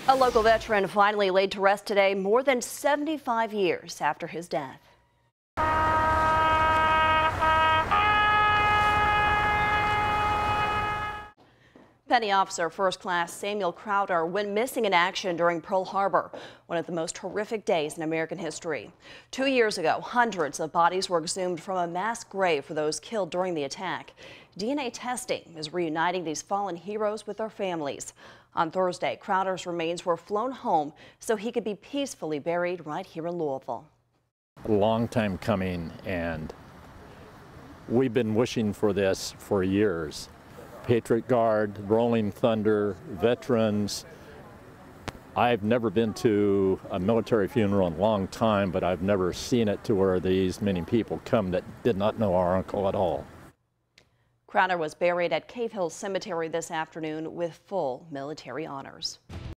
A local veteran finally laid to rest today, more than 75 years after his death. Petty Officer First Class Samuel Crowder went missing in action during Pearl Harbor, one of the most horrific days in American history. 2 years ago, hundreds of bodies were exhumed from a mass grave for those killed during the attack. DNA testing is reuniting these fallen heroes with their families. On Thursday, Crowder's remains were flown home so he could be peacefully buried right here in Louisville. A long time coming, and we've been wishing for this for years. Patriot Guard, Rolling Thunder, veterans. I've never been to a military funeral in a long time, but I've never seen it to where these many people come that did not know our uncle at all. Crowder was buried at Cave Hill Cemetery this afternoon with full military honors.